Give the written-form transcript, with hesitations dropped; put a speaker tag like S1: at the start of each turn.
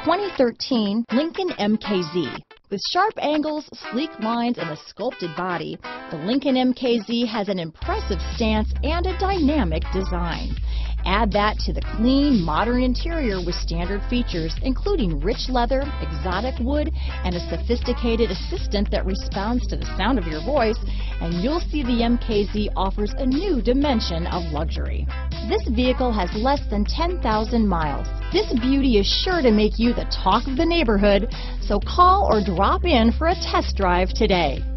S1: 2013 Lincoln MKZ. With sharp angles, sleek lines, and a sculpted body, the Lincoln MKZ has an impressive stance and a dynamic design. Add that to the clean, modern interior with standard features, including rich leather, exotic wood, and a sophisticated assistant that responds to the sound of your voice, and you'll see the MKZ offers a new dimension of luxury. This vehicle has less than 10,000 miles. This beauty is sure to make you the talk of the neighborhood, so call or drop in for a test drive today.